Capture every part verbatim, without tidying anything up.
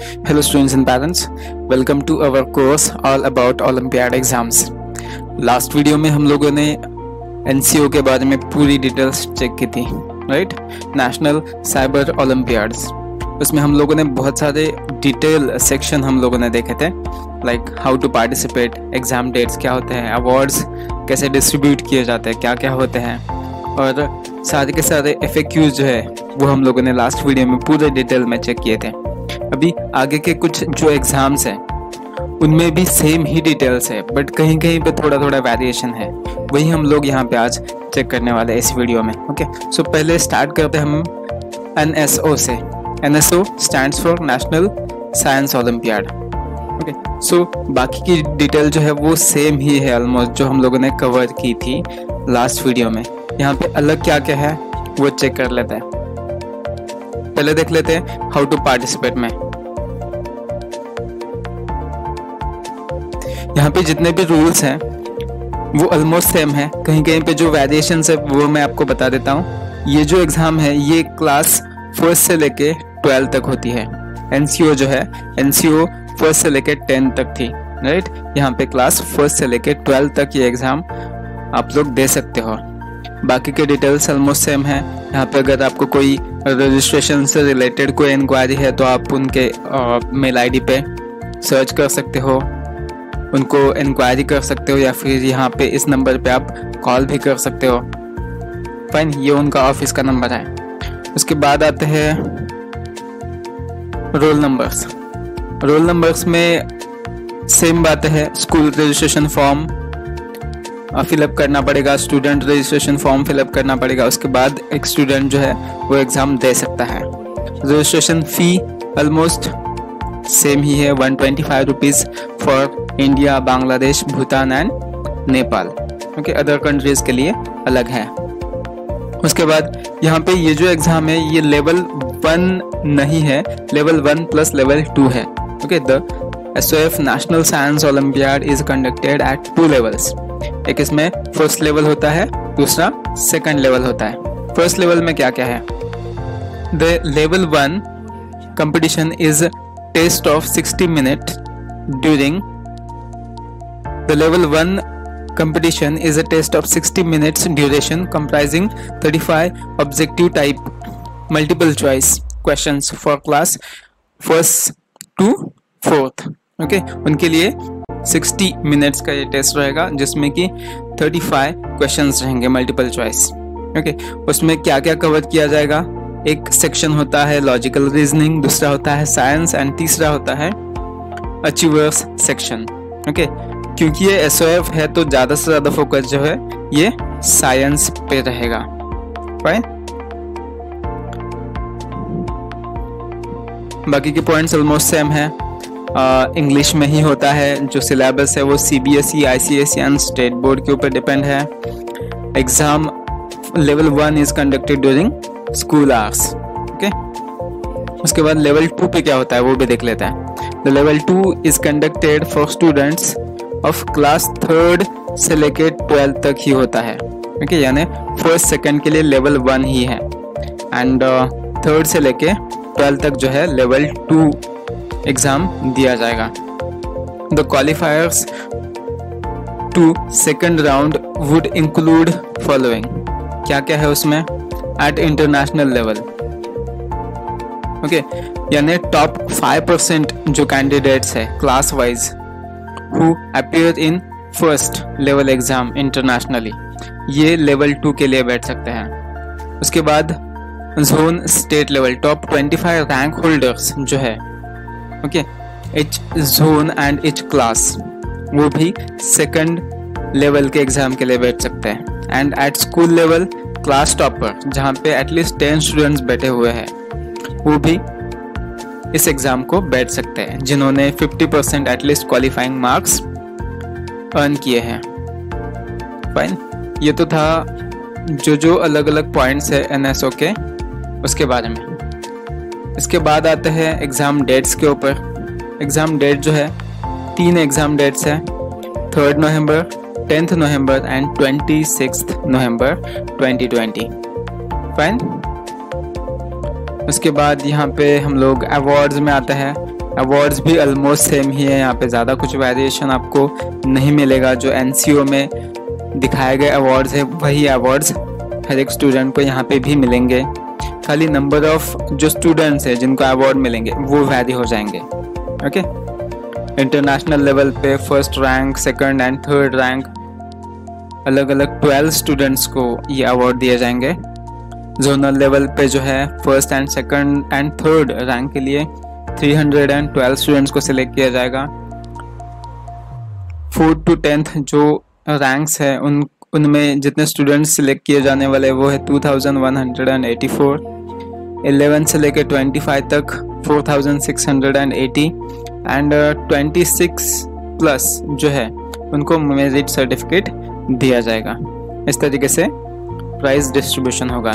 Hello students and parents, welcome to our course all about Olympiad exams. Last video में हम लोगों ने N C ओ के बारे में पूरी डिटेल्स चेक की थी, राइट? National cyber Olympiads. उसमें हम लोगों ने बहुत सारे डिटेल सेक्शन हम लोगों ने देखे थे, like how to participate, exam dates क्या होते हैं, अवार्ड्स कैसे डिस्ट्रीब्यूट किए जाते हैं, क्या क्या होते हैं, और सारे के सारे एफ ए क्यूज जो है वो हम लोगों ने लास्ट वीडियो में पूरे डिटेल में चेक किए थे। अभी आगे के कुछ जो एग्जाम्स हैं उनमें भी सेम ही डिटेल्स है, बट कहीं कहीं पे थोड़ा थोड़ा वेरिएशन है, वही हम लोग यहाँ पे आज चेक करने वाले हैं इस वीडियो में। ओके, सो पहले स्टार्ट करते हैं हम एन एस ओ से। N S O stands for national science olympiad. Okay, so बाकी की डिटेल जो है वो सेम ही है ऑलमोस्ट, जो हम लोगों ने कवर की थी लास्ट वीडियो में। यहाँ पे अलग क्या क्या है वो चेक कर लेते हैं। पहले देख लेते हैं हाउ टू पार्टिसिपेट में। यहाँ पे जितने भी रूल्स हैं वो ऑलमोस्ट सेम है, कहीं कहीं पे जो वेरिएशंस है वो मैं आपको बता देता हूँ। ये जो एग्जाम है ये क्लास फर्स्ट से लेके ट्वेल्थ तक होती है। एन सी ओ जो है, एन सी ओ फर्स्ट से लेके टेंथ तक थी, राइट? यहाँ पे क्लास फर्स्ट से लेके ट्वेल्थ तक ये एग्जाम आप लोग दे सकते हो। बाकी के डिटेल्स ऑलमोस्ट सेम है। यहाँ पे अगर आपको कोई रजिस्ट्रेशन से रिलेटेड कोई इंक्वायरी है तो आप उनके मेल आईडी पे सर्च कर सकते हो, उनको इंक्वायरी कर सकते हो, या फिर यहाँ पे इस नंबर पे आप कॉल भी कर सकते हो। फाइन, ये उनका ऑफिस का नंबर है। उसके बाद आते हैं रोल नंबर्स। रोल नंबर्स में सेम बात है, स्कूल रजिस्ट्रेशन फॉर्म फिलअप करना पड़ेगा, स्टूडेंट रजिस्ट्रेशन फॉर्म फिलअप करना पड़ेगा। उसके बाद एक स्टूडेंट जो है वो एग्जाम दे सकता है। रजिस्ट्रेशन फी ऑलमोस्ट सेम ही है, one twenty five rupees for India, Bangladesh, Bhutan and Nepal. Okay, other countries के लिए अलग है। उसके बाद यहाँ पे ये जो एग्जाम है ये लेवल वन नहीं है, level one plus level two है। Okay, the S O F national science olympiad is conducted at two levels. एक इसमें फर्स्ट लेवल होता है, दूसरा सेकंड लेवल होता है। फर्स्ट लेवल में क्या क्या है? The level one competition is test of sixty minute during the level one competition is a test of sixty minutes duration comprising thirty-five objective type multiple choice questions for class first to fourth। Okay, उनके लिए sixty minutes का ये test रहेगा जिसमें कि thirty five questions रहेंगे multiple choice. Okay, उसमें क्या क्या कवर किया जाएगा? एक सेक्शन होता है लॉजिकल रीजनिंग, दूसरा होता है साइंस एंड तीसरा होता है अचीवर्स सेक्शन। ओके, क्योंकि ये एस ओ एफ है तो ज़्यादा से ज़्यादा फोकस जो है ये साइंस पे रहेगा। फाइन, बाकी के पॉइंट्स ऑलमोस्ट सेम है। इंग्लिश में ही होता है, जो सिलेबस है वो C B S E, I C S E and state board के ऊपर डिपेंड है। Exam level one is conducted during school hours. Okay, उसके बाद लेवल टू पे क्या होता है वो भी देख लेते हैं। The level two is conducted for students of class third से लेके ट्वेल्थ तक ही होता है। ओके okay, यानी फर्स्ट सेकंड के लिए लेवल वन ही है एंड थर्ड से लेके ट्वेल्थ तक जो है लेवल टू एग्जाम दिया जाएगा। The qualifiers to second round would include following. क्या क्या है उसमें? At international level. ओके, यानी टॉप फाइव परसेंट जो कैंडिडेट्स है class wise who appear in first level exam internationally, ये लेवल टू के लिए बैठ सकते हैं। उसके बाद zone state level top twenty five rank holders जो है, okay, H zone and H class, वो भी सेकंड लेवल के एग्जाम के लिए बैठ सकते हैं। And at school level class topper, जहाँ पे एटलीस्ट टेन स्टूडेंट्स बैठे हुए हैं, वो भी इस एग्जाम को बैठ सकते हैं जिन्होंने fifty percent at least qualifying marks earn किए हैं। फाइन, ये तो था जो जो अलग अलग पॉइंट्स है एन एस ओ के उसके बारे में। इसके बाद आते हैं एग्जाम डेट्स के ऊपर। एग्जाम डेट जो है तीन एग्जाम डेट्स है, third November, tenth November and twenty sixth November twenty twenty. Fine, उसके बाद यहाँ पे हम लोग अवार्ड्स में आता है अवार्ड्स भी ऑलमोस्ट सेम ही है, यहाँ पे ज़्यादा कुछ वेरिएशन आपको नहीं मिलेगा। जो एनसीओ में दिखाए गए अवार्ड्स है वही अवार्ड्स हर एक स्टूडेंट को यहाँ पे भी मिलेंगे। खाली नंबर ऑफ जो स्टूडेंट्स है जिनको अवार्ड मिलेंगे वो वैरी हो जाएंगे। ओके, इंटरनेशनल लेवल पे first rank, second and third rank, अलग अलग ट्वेल्व स्टूडेंट्स को ये अवार्ड दिए जाएंगे। जोनल लेवल पे जो है first and second and third rank के लिए तीन सौ बारह स्टूडेंट्स को सिलेक्ट किया जाएगा। फोर्थ टू टेंथ जो रैंक्स है उन उनमें जितने स्टूडेंट्स सिलेक्ट किए जाने वाले वो है two thousand one hundred eighty four. Eleven से लेकर ट्वेंटी फाइव तक four thousand six hundred eighty and twenty six plus जो है उनको मेरिट सर्टिफिकेट दिया जाएगा। इस तरीके से प्राइज डिस्ट्रीब्यूशन होगा।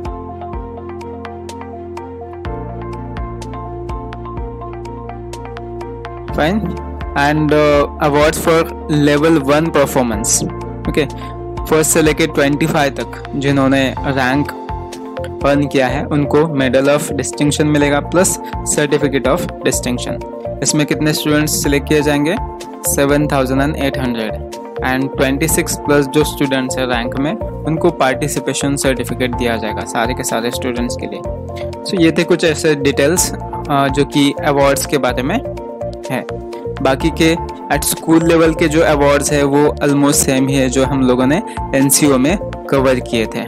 Fine. And awards for level one performance. Okay, first से लेके ट्वेंटी फाइव तक जिन्होंने रैंक अर्न किया है उनको मेडल ऑफ डिस्टिंक्शन मिलेगा प्लस सर्टिफिकेट ऑफ डिस्टिंक्शन। इसमें कितने स्टूडेंट्स सिलेक्ट किए जाएंगे? Seven thousand eight hundred and twenty six plus जो स्टूडेंट्स हैं रैंक में उनको पार्टिसिपेशन सर्टिफिकेट दिया जाएगा सारे के सारे स्टूडेंट्स के लिए। सो so, ये थे कुछ ऐसे डिटेल्स जो कि अवार्ड्स के बारे में है। बाकी के एट स्कूल लेवल के जो अवार्ड्स है वो ऑलमोस्ट सेम ही है जो हम लोगों ने एनसीओ में कवर किए थे।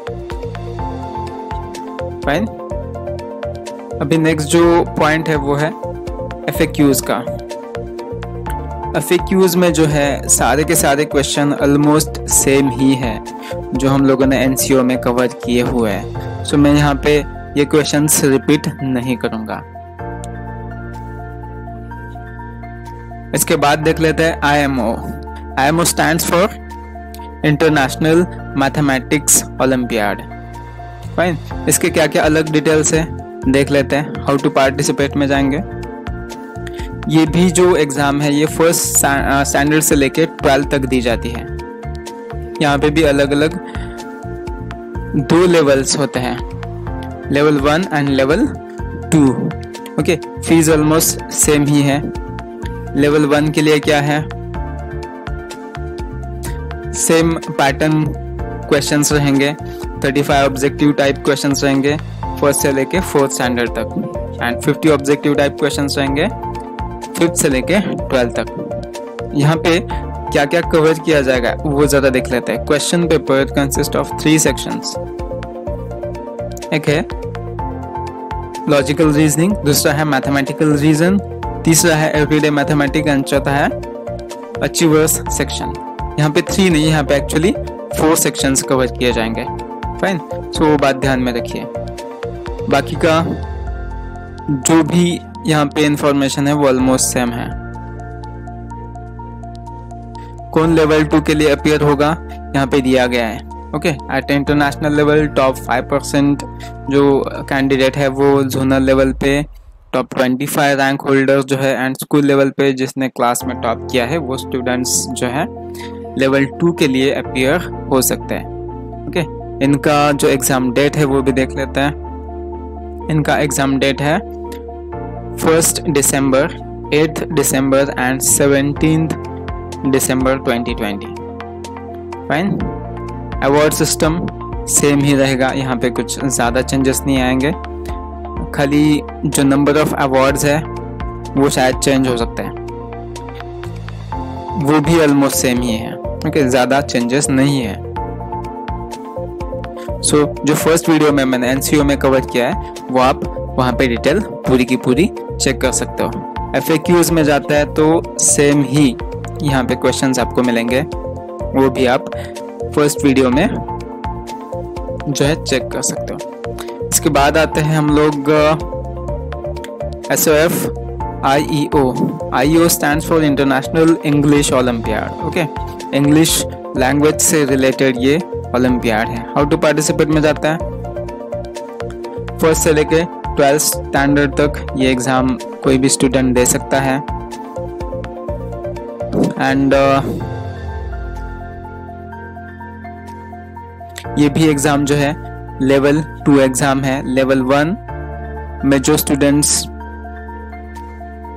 फाइन। अभी नेक्स्ट जो पॉइंट है वो है एफएक्यूज का। एफएक्यूज में जो है सारे के सारे क्वेश्चन ऑलमोस्ट सेम ही है जो हम लोगों ने एनसीओ में कवर किए हुए हैं। सो so, मैं यहाँ पे ये क्वेश्चंस रिपीट नहीं करूँगा। इसके बाद देख लेते हैं I M O. I M O stands for international mathematics olympiad. Fine. इसके क्या क्या अलग डिटेल्स है देख लेते हैं। हाउ टू पार्टिसिपेट में जाएंगे। ये भी जो एग्ज़ाम है ये फर्स्ट स्टैंडर्ड से लेके ट्वेल्थ तक दी जाती है। यहाँ पे भी अलग अलग दो लेवल्स होते हैं, level one and level two. Okay, fees almost same ही है। लेवल वन के लिए क्या है, सेम पैटर्न क्वेश्चंस रहेंगे, पैंतीस ऑब्जेक्टिव टाइप क्वेश्चंस रहेंगे फर्स्ट से लेके फोर्थ स्टैंडर्ड तक एंड पचास ऑब्जेक्टिव टाइप क्वेश्चंस रहेंगे फिफ्थ से लेके ट्वेल्थ तक। यहाँ पे क्या क्या कवर किया जाएगा वो ज़्यादा देख लेते हैं। Question paper consist of three sections. एक है लॉजिकल रीजनिंग, दूसरा है मैथमेटिकल रीजन, तीसरा है एवरीडे मैथमेटिक्स एंड चौथा है अचीवर्स सेक्शन। यहाँ पे थ्री नहीं, यहाँ पे एक्चुअली फोर सेक्शंस कवर किए जाएंगे। फाइन। सो वो बात ध्यान में रखिए। बाकी का जो भी यहाँ पे इंफॉर्मेशन है वो ऑलमोस्ट सेम है। कौन लेवल टू के लिए अपियर होगा यहाँ पे दिया गया है। Okay, at international level top five percent जो कैंडिडेट है वो जोनल लेवल पे, top twenty five rank holders जो है एंड स्कूल लेवल पे जिसने क्लास में टॉप किया है वो स्टूडेंट्स जो है लेवल टू के लिए अपियर हो सकते हैं। ओके, इनका जो एग्ज़ाम डेट है वो भी देख लेते हैं। इनका एग्ज़ाम डेट है first December, eighth December and seventeenth December twenty twenty. Fine. Award system same ही रहेगा, यहाँ पे कुछ ज़्यादा चेंजेस नहीं आएंगे। खाली जो नंबर ऑफ अवार्ड्स है वो शायद चेंज हो सकते हैं, वो भी ऑलमोस्ट सेम ही है। ओके, ज़्यादा चेंजेस नहीं है। सो so, जो फर्स्ट वीडियो में मैंने एनसीओ में कवर किया है वो आप वहाँ पे डिटेल पूरी की पूरी चेक कर सकते हो। एफएक्यूज में जाता है तो सेम ही यहाँ पे क्वेश्चंस आपको मिलेंगे, वो भी आप फर्स्ट वीडियो में जो है चेक कर सकते हो। इसके बाद आते हैं हम लोग S O F I E O. I E O stands for international English olympiad. Okay, English language से रिलेटेड ये ओलंपियाड है। हाउ टू पार्टिसिपेट में जाता है, फर्स्ट से लेके ट्वेल्थ स्टैंडर्ड तक ये एग्ज़ाम कोई भी स्टूडेंट दे सकता है एंड uh, ये भी एग्ज़ाम जो है लेवल टू एग्ज़ाम है। लेवल वन में जो स्टूडेंट्स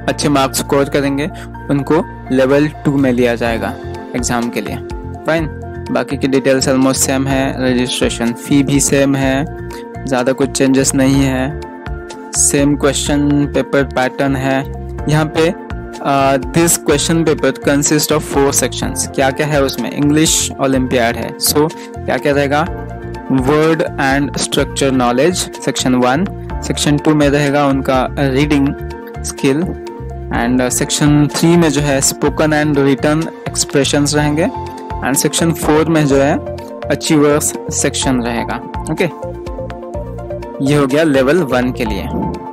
अच्छे मार्क्स स्कोर करेंगे उनको लेवल टू में लिया जाएगा एग्ज़ाम के लिए। फाइन, बाकी की डिटेल्स ऑलमोस्ट सेम है, रजिस्ट्रेशन फ़ी भी सेम है, ज़्यादा कुछ चेंजेस नहीं है, सेम क्वेश्चन पेपर पैटर्न है। यहाँ पे this question paper consist of four sections. क्या क्या है उसमें? इंग्लिश ओलंपियाड है, सो so, क्या क्या रहेगा? Word and structure knowledge section one, section two में रहेगा उनका reading skill, and section three में जो है स्पोकन एंड रिटन एक्सप्रेशंस रहेंगे, एंड सेक्शन फोर में जो है अचीवर्स सेक्शन रहेगा। Okay okay? ये हो गया लेवल वन के लिए।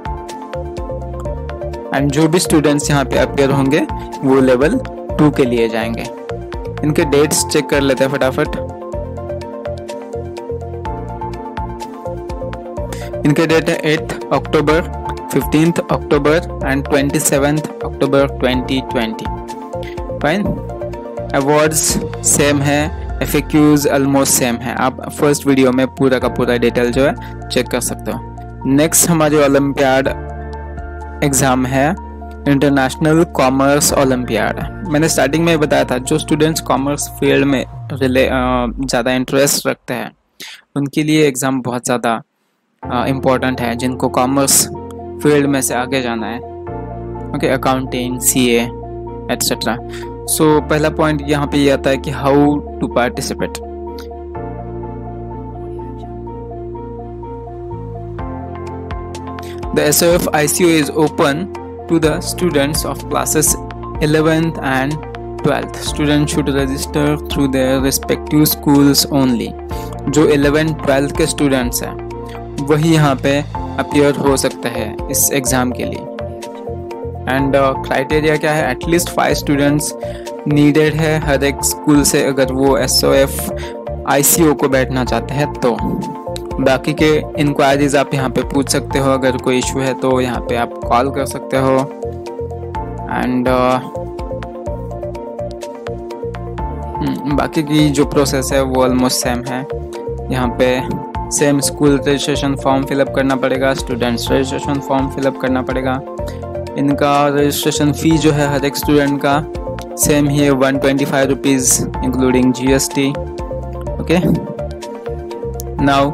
एंड जो भी स्टूडेंट्स यहाँ पे अपियर होंगे वो लेवल टू के लिए जाएंगे। इनके डेट्स चेक कर लेते हैं फटाफट। इनके डेट है eight October, fifteenth October and twenty seventh October twenty twenty. Fine, awards same है, एफएक्यूज ऑलमोस्ट सेम है। आप फर्स्ट वीडियो में पूरा का पूरा डिटेल जो है चेक कर सकते हो। नेक्स्ट हमारी ओलंपियाड एग्जाम है इंटरनेशनल कॉमर्स ओलंपियाड। मैंने स्टार्टिंग में बताया था जो स्टूडेंट्स कॉमर्स फील्ड में रिले ज़्यादा इंटरेस्ट रखते हैं उनके लिए एग्ज़ाम बहुत ज़्यादा इम्पोर्टेंट है, जिनको कॉमर्स फील्ड में से आगे जाना है। Okay, accounting, CA etcetera. So पहला पॉइंट यहाँ पे ये आता है कि how to participate. The S O F I C O is open to the students of classes eleventh and twelfth. Students should register through their respective schools only. जो eleventh twelfth के students हैं वही यहाँ पे appear हो सकते हैं इस एग्ज़ाम के लिए। एंड क्राइटेरिया क्या है? एटलीस्ट फाइव स्टूडेंट्स नीडेड है हर एक स्कूल से अगर वो S O F I C O को बैठना चाहते हैं तो। बाकी के इंक्वायरीज आप यहाँ पे पूछ सकते हो, अगर कोई इशू है तो यहाँ पे आप कॉल कर सकते हो। एंड uh, बाकी की जो प्रोसेस है वो ऑलमोस्ट सेम है। यहाँ पे same school registration form fill up करना पड़ेगा, स्टूडेंट्स रजिस्ट्रेशन फॉर्म फिलअप करना पड़ेगा। इनका रजिस्ट्रेशन फ़ी जो है हर एक स्टूडेंट का सेम ही है, one twenty five rupees including G S T. Okay, now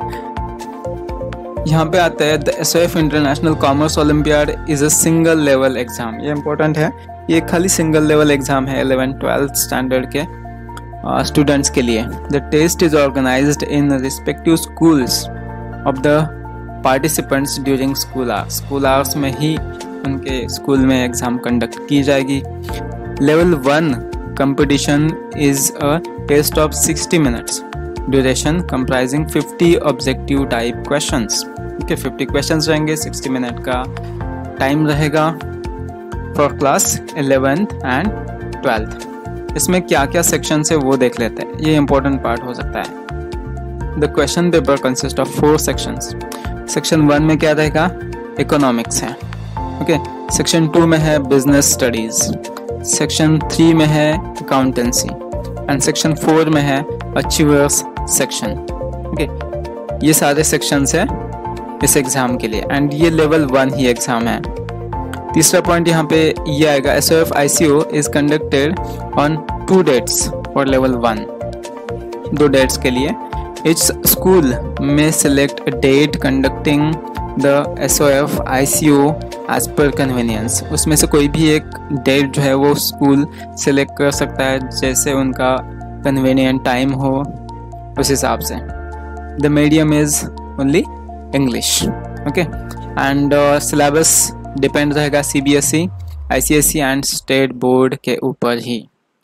यहाँ पे आता है the S O F international commerce olympiad is a single level exam. ये इंपॉर्टेंट है, ये खाली सिंगल लेवल एग्ज़ाम है इलेवन ट्वेल्थ स्टैंडर्ड के स्टूडेंट्स uh, के लिए। The test is organised in respective schools of the participants during school hours. School hours में ही उनके स्कूल में एग्ज़ाम कंडक्ट की जाएगी। Level one competition is a test of sixty minutes, duration comprising fifty objective type questions. Okay, fifty questions रहेंगे, sixty minute का time रहेगा for class eleventh and twelfth. इसमें क्या क्या सेक्शन है वो देख लेते हैं, ये इंपॉर्टेंट पार्ट हो सकता है। The question paper consist of four sections. Section one में क्या रहेगा? इकोनॉमिक्स है। ओके, सेक्शन टू में है बिजनेस स्टडीज, सेक्शन थ्री में है अकाउंटेंसी, एंड सेक्शन फोर में है अचीवर्स सेक्शन। ओके, ये सारे सेक्शंस है इस एग्ज़ाम के लिए, एंड ये लेवल वन ही एग्ज़ाम है। तीसरा पॉइंट यहाँ पे ये आएगा, S O F I C O is conducted on two dates for level one. दो डेट्स के लिए इच स्कूल में select a date conducting the S O F I C O as per convenience. उसमें से कोई भी एक date जो है वो स्कूल सिलेक्ट कर सकता है, जैसे उनका कन्वीनियंट टाइम हो उस हिसाब से। The medium is only English. Okay, and syllabus depend रहेगा C B S E, I C S E and state board के ऊपर ही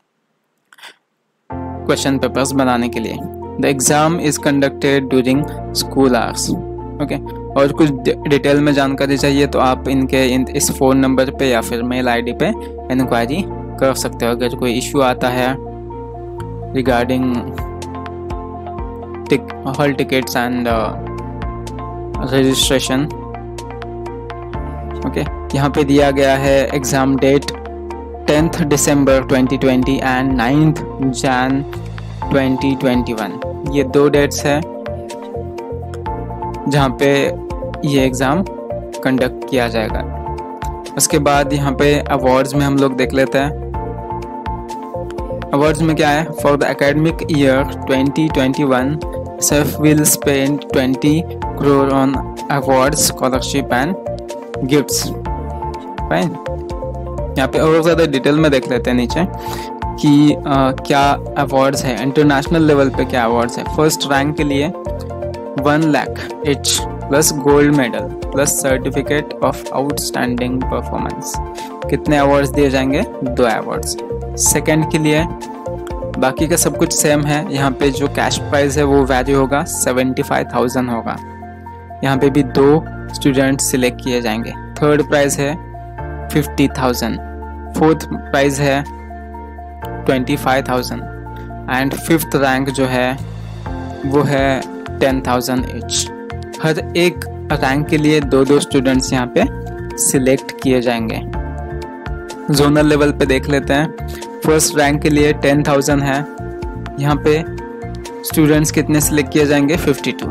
क्वेश्चन पेपर्स बनाने के लिए। The exam is conducted during school hours. Okay, और कुछ डिटेल में जानकारी चाहिए तो आप इनके इन, इस फ़ोन नंबर पे या फिर मेल आईडी पे इंक्वायरी कर सकते हो अगर कोई इशू आता है regarding tick hall tickets and registration. Okay, यहाँ पे दिया गया है exam date tenth December twenty twenty and ninth Jan twenty twenty one. ये दो डेट्स है जहाँ पे ये एग्ज़ाम कंडक्ट किया जाएगा। उसके बाद यहाँ पे अवार्ड्स में हम लोग देख लेते हैं। अवार्ड्स में क्या है, for the academic year twenty twenty one SOF will spend twenty crore on awards, scholarship and gifts. Fine, यहाँ पे और ज़्यादा डिटेल में देख लेते हैं नीचे कि आ, क्या अवार्ड्स है, इंटरनेशनल लेवल पे क्या अवार्ड्स है। फर्स्ट रैंक के लिए one lakh each plus gold medal plus certificate of outstanding performance. कितने अवार्ड्स दिए जाएंगे, दो अवार्ड्स। सेकंड के लिए बाकी का सब कुछ सेम है, यहाँ पे जो कैश प्राइज है वो वैल्यू होगा सेवेंटी फाइव थाउजेंड होगा। यहाँ पे भी दो स्टूडेंट सिलेक्ट किए जाएंगे। थर्ड प्राइज है फिफ्टी थाउजेंड, फोर्थ प्राइज है twenty five thousand and fifth rank जो है वो है टेन थाउजेंड इच। हर एक रैंक के लिए दो दो स्टूडेंट्स यहाँ पे सिलेक्ट किए जाएंगे। जोनल लेवल पे देख लेते हैं। फर्स्ट रैंक के लिए टेन थाउजेंड है, यहाँ पे स्टूडेंट्स कितने सिलेक्ट किए जाएंगे, फिफ्टी टू।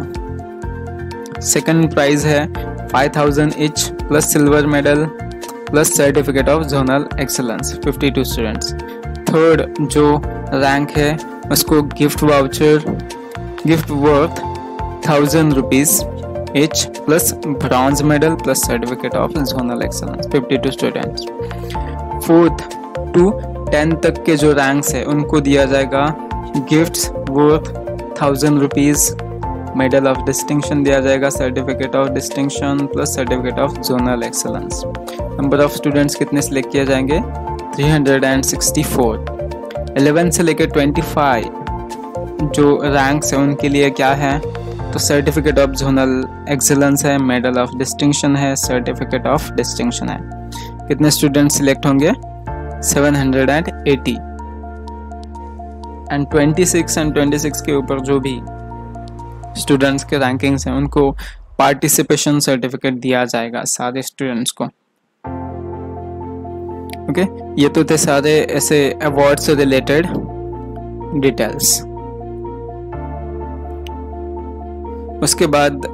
सेकंड प्राइज है five thousand each plus silver medal plus certificate of zonal excellence, fifty two students. Third जो रैंक है उसको gift voucher, gift worth thousand rupees each plus bronze medal plus certificate of zonal excellence, fifty two students. Fourth to ten तक के जो ranks है उनको दिया जाएगा gifts worth thousand rupees, medal of distinction दिया जाएगा, certificate of distinction plus certificate of zonal excellence. Number of students कितने सिलेक्ट किए जाएंगे, three hundred sixty four. Eleven से लेकर ट्वेंटी फाइव जो रैंक्स है उनके लिए क्या है, तो सर्टिफिकेट ऑफ जोनल एक्सेलेंस है, मेडल ऑफ डिस्टिंक्शन है, सर्टिफिकेट ऑफ डिस्टिंक्शन है। कितने स्टूडेंट सिलेक्ट होंगे, seven hundred eighty. And twenty six and twenty six के ऊपर जो भी स्टूडेंट्स के रैंकिंग्स हैं उनको पार्टिसिपेशन सर्टिफिकेट दिया जाएगा सारे स्टूडेंट्स को। Okay okay? ये तो थे सारे ऐसे अवार्ड से रिलेटेड डिटेल्स। उसके बाद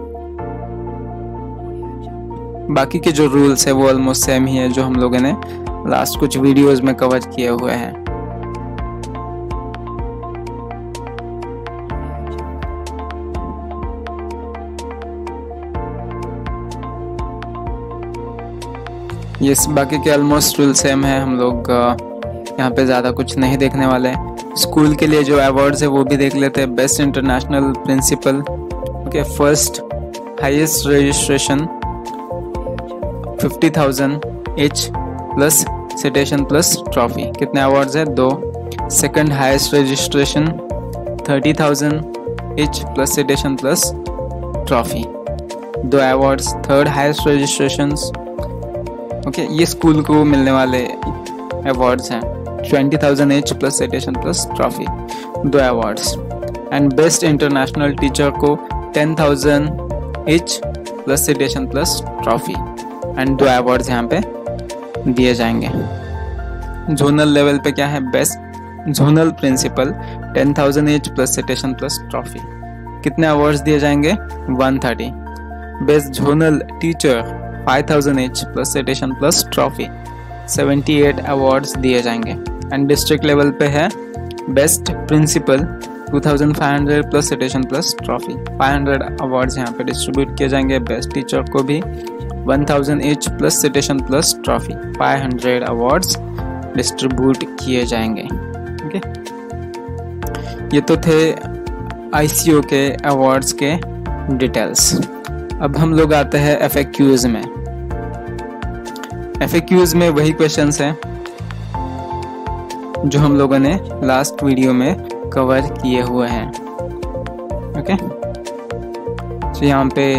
बाकी के जो रूल्स है वो ऑलमोस्ट सेम ही है जो हम लोगों ने लास्ट कुछ वीडियोस में कवर किए हुए हैं। ये बाकी के ऑलमोस्ट रूल सेम है, हम लोग यहाँ पे ज़्यादा कुछ नहीं देखने वाले हैं। स्कूल के लिए जो अवार्ड्स है वो भी देख लेते हैं। Best international principal, okay, first highest registration fifty thousand each plus citation plus trophy. कितने अवार्ड्स है, दो। Second highest registration thirty thousand each plus citation plus trophy, दो awards. Third highest registrations, okay, ये स्कूल को मिलने वाले awards हैं, twenty thousand each plus citation plus trophy, दो awards. And best international teacher को ten thousand each plus citation plus trophy and दो awards यहाँ पे दिए जाएंगे। जोनल लेवल पे क्या है, best zonal principal ten thousand each plus citation plus trophy. कितने अवार्ड्स दिए जाएंगे, one thirty. Best zonal teacher five thousand each plus citation plus trophy, seventy eight awards दिए जाएंगे। एंड डिस्ट्रिक्ट लेवल पे है best principal two thousand five hundred plus citation plus trophy, five hundred awards यहाँ पे distribute किए जाएंगे। Best teacher को भी one thousand each plus citation plus trophy, five hundred awards distribute किए जाएंगे। ओके, ये तो थे आईसीओ के अवार्ड्स के डिटेल्स। अब हम लोग आते हैं एफएक्यूज में। एफएक्यूज में वही क्वेश्चंस हैं जो हम लोगों ने लास्ट वीडियो में कवर किए हुए हैं। ओके, तो यहाँ पे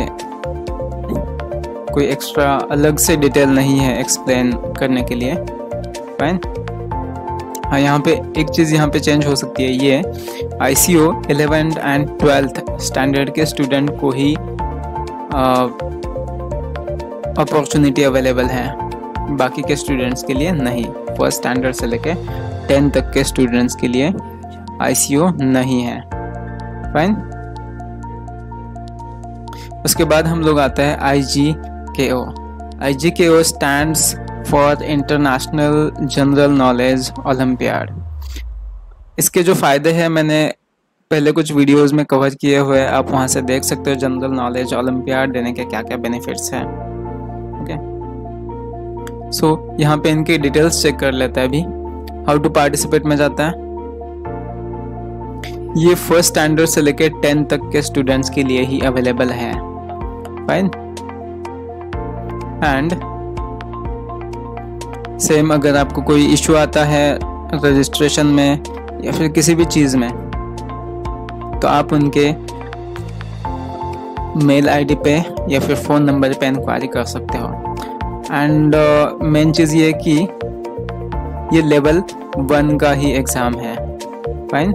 कोई एक्स्ट्रा अलग से डिटेल नहीं है एक्सप्लेन करने के लिए, फाइन। हाँ, यहाँ पे एक चीज़ यहाँ पे चेंज हो सकती है, ये ICO eleventh and twelfth standard के स्टूडेंट को ही अपॉर्चुनिटी अवेलेबल है, बाकी के स्टूडेंट्स के लिए नहीं। फर्स्ट स्टैंडर्ड से लेके टेंथ तक के स्टूडेंट्स के लिए आईसीओ नहीं है, फाइन। उसके बाद हम लोग आते हैं आईजी के ओ, I G K O stands for international general knowledge olympiad. इसके जो फ़ायदे हैं मैंने पहले कुछ वीडियोस में कवर किए हुए, आप वहाँ से देख सकते हो जनरल नॉलेज ओलंपियाड देने के क्या क्या बेनिफिट्स हैं। ओके, सो यहाँ पे इनकी डिटेल्स चेक कर लेते हैं अभी। हाउ टू पार्टिसिपेट में जाता है, ये फर्स्ट स्टैंडर्ड से लेकर टेंथ तक के स्टूडेंट्स के लिए ही अवेलेबल है। फाइन, एंड सेम अगर आपको कोई इशू आता है रजिस्ट्रेशन में या फिर किसी भी चीज़ में, तो आप उनके मेल आईडी पे या फिर फ़ोन नंबर पे इंक्वायरी कर सकते हो। एंड मेन चीज़ ये कि ये लेवल वन का ही एग्ज़ाम है। फाइन,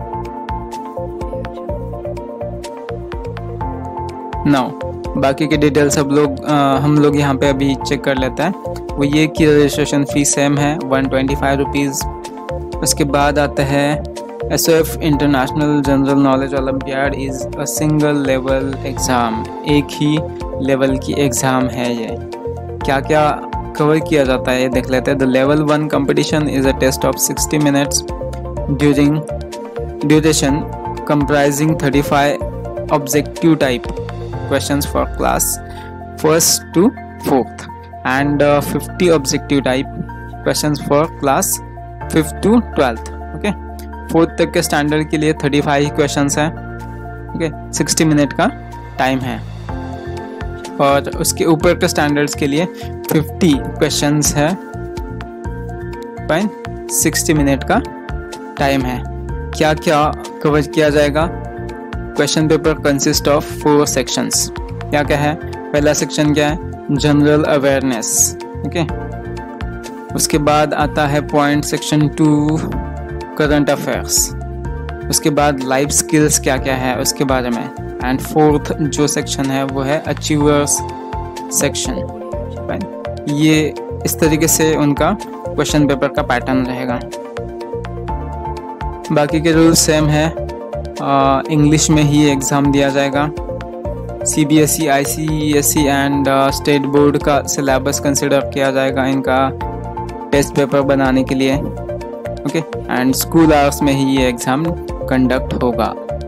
नाउ बाकी के डिटेल्स सब लोग आ, हम लोग यहाँ पे अभी चेक कर लेते हैं। वो ये कि रजिस्ट्रेशन फीस सेम है वन ट्वेंटी फाइव रुपीज़। उसके बाद आता है S O F international general knowledge olympiad is a single level exam, एक ही लेवल की एग्ज़ाम है। ये क्या क्या कवर किया जाता है ये देख लेते हैं। The level one competition is a test of sixty minutes during duration comprising thirty five objective type questions for class first to fourth and uh, fifty objective type questions for class fifth to twelfth। Okay, fourth तक के standard के लिए thirty five questions हैं। Okay, sixty minute का time है, और उसके ऊपर के स्टैंडर्ड्स के लिए फिफ्टी क्वेश्चंस है। फाइन, सिक्सटी मिनट का टाइम है। क्या क्या कवर किया जाएगा? Question paper consist of four sections. क्या क्या है? पहला सेक्शन क्या है? General awareness. ओके, उसके बाद आता है point section two, current affairs. उसके बाद लाइफ स्किल्स क्या क्या है उसके बारे में। एंड फोर्थ जो सेक्शन है वो है अचीवर्स सेक्शन। फाइन, ये इस तरीके से उनका क्वेश्चन पेपर का पैटर्न रहेगा। बाकी के रूल्स सेम है, इंग्लिश uh, में ही एग्ज़ाम दिया जाएगा। C B S E, I C S E and state board का सिलेबस कंसिडर किया जाएगा इनका टेस्ट पेपर बनाने के लिए। ओके, एंड स्कूल आवर्स में ही ये एग्ज़ाम कंडक्ट होगा।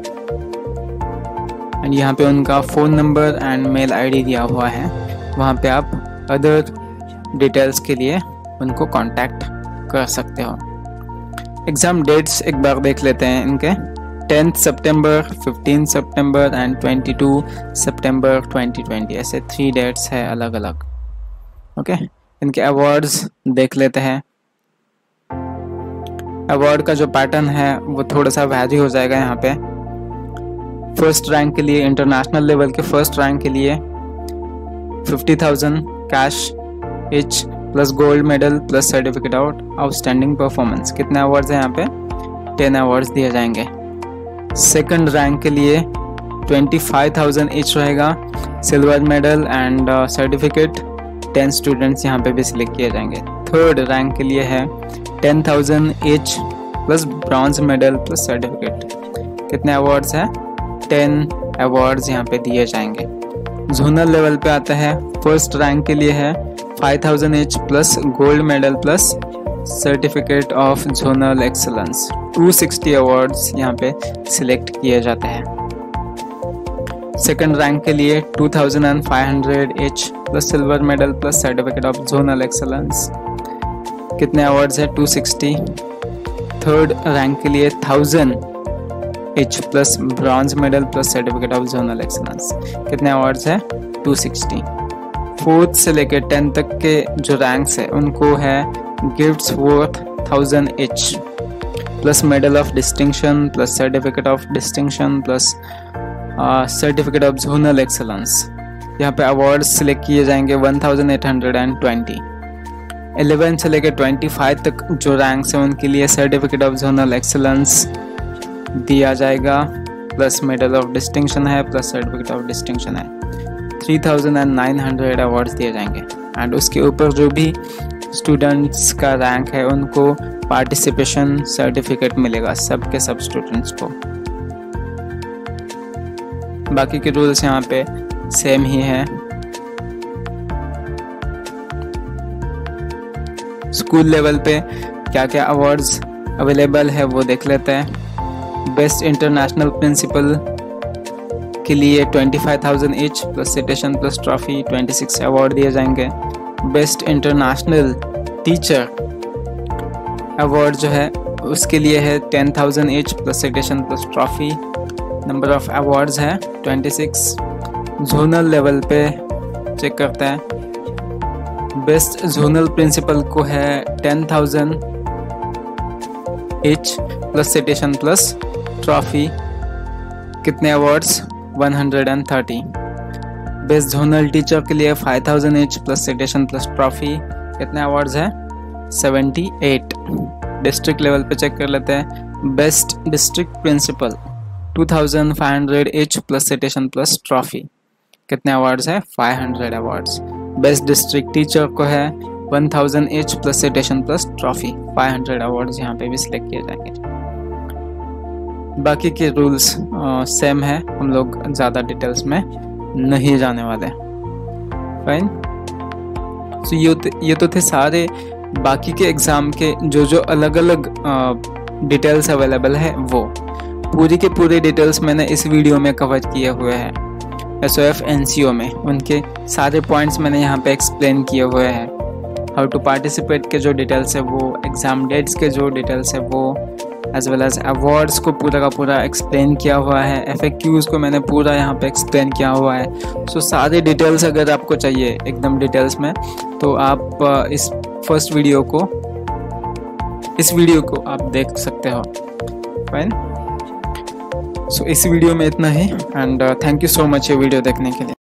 एंड यहाँ पे उनका phone number and mail ID दिया हुआ है, वहाँ पे आप अदर डिटेल्स के लिए उनको कांटेक्ट कर सकते हो। एग्ज़ाम डेट्स एक बार देख लेते हैं इनके। Tenth September, fifteen September and twenty two September twenty twenty, ऐसे थ्री डेट्स है अलग अलग। ओके, इनके अवार्ड्स देख लेते हैं। अवार्ड का जो पैटर्न है वो थोड़ा सा वैरी हो जाएगा यहाँ पे। फर्स्ट रैंक के लिए, इंटरनेशनल लेवल के फर्स्ट रैंक के लिए fifty thousand cash each plus gold medal plus certificate out outstanding performance. कितने अवार्ड्स हैं यहाँ पे? टेन अवार्ड्स दिए जाएंगे। सेकंड रैंक के लिए ट्वेंटी फाइव थाउजेंड इच रहेगा, silver medal and certificate. Ten students यहाँ पे भी सिलेक्ट किए जाएंगे। थर्ड रैंक के लिए है ten thousand each plus bronze medal plus certificate. कितने अवार्ड्स हैं? टेन अवार्ड्स यहाँ पे दिए जाएंगे। जोनल लेवल पे आता है, फर्स्ट रैंक के लिए है five thousand each plus gold medal plus certificate of zonal excellence. Two sixty awards यहाँ पे सिलेक्ट किए जाते हैं। सेकंड रैंक के लिए two thousand five hundred each plus silver medal plus certificate of zonal excellence. कितने अवार्ड्स है? Two sixty. Third rank के लिए thousand each plus bronze medal plus certificate of zonal excellence. कितने अवार्ड्स है? Two sixty. Fourth से लेकर tenth तक के जो रैंक्स है उनको है gifts worth thousand each plus medal of distinction plus certificate of distinction plus certificate of zonal excellence. यहाँ पे अवार्ड सिलेक्ट किए जाएंगे one thousand eight hundred twenty. Eleven से लेकर ट्वेंटी फाइव तक जो रैंक्स हैं उनके लिए सर्टिफिकेट ऑफ जोनल एक्सलेंस दिया जाएगा, प्लस मेडल ऑफ डिस्टिंक्शन है प्लस सर्टिफिकेट ऑफ डिस्टिंक्शन है। Three thousand nine hundred awards दिए जाएंगे। एंड उसके ऊपर जो भी स्टूडेंट्स का रैंक है उनको पार्टिसिपेशन सर्टिफिकेट मिलेगा, सब के सब स्टूडेंट्स को। बाकी के रूल्स यहाँ पे सेम ही है। स्कूल लेवल पे क्या क्या अवार्ड्स अवेलेबल है वो देख लेते हैं। बेस्ट इंटरनेशनल प्रिंसिपल के लिए twenty five thousand each plus citation plus trophy twenty six award दिए जाएंगे। बेस्ट इंटरनेशनल टीचर अवार्ड जो है उसके लिए है ten thousand each plus citation plus trophy. Number of awards है ट्वेंटी सिक्स। जोनल लेवल पे चेक करते हैं। बेस्ट जोनल प्रिंसिपल को है ten thousand each plus citation plus trophy. कितने awards? One hundred thirty. Best zonal teacher के लिए five thousand each plus citation plus trophy. कितने अवार्ड्स हैं? Seventy eight. डिस्ट्रिक्ट लेवल पे चेक कर लेते हैं। Best district principal two thousand five hundred each plus citation plus trophy. कितने awards हैं? Five hundred awards. Best district teacher को है one thousand each plus citation plus trophy. Five hundred awards यहाँ पे भी सिलेक्ट किए जाएंगे। बाकी के रूल्स सेम है, हम लोग ज़्यादा डिटेल्स में नहीं जाने वाले। फाइन। सो ये ये तो थे सारे बाकी के एग्ज़ाम के जो जो अलग अलग डिटेल्स अवेलेबल है। वो पूरी के पूरे डिटेल्स मैंने इस वीडियो में कवर किए हुए हैं। S O F N C O में उनके सारे पॉइंट्स मैंने यहाँ पे एक्सप्लेन किए हुए हैं। हाउ टू पार्टिसिपेट के जो डिटेल्स है वो, एग्ज़ाम डेट्स के जो डिटेल्स है वो, एज वेल एज अवार्ड्स को पूरा का पूरा एक्सप्लेन किया हुआ है। एफ ए क्यूज़ को मैंने पूरा यहाँ पे एक्सप्लेन किया हुआ है। सो so, सारे डिटेल्स अगर आपको चाहिए एकदम डिटेल्स में तो आप इस फर्स्ट वीडियो को इस वीडियो को आप देख सकते हो। फाइन। सो इस वीडियो में इतना ही and thank you so much ये वीडियो देखने के लिए।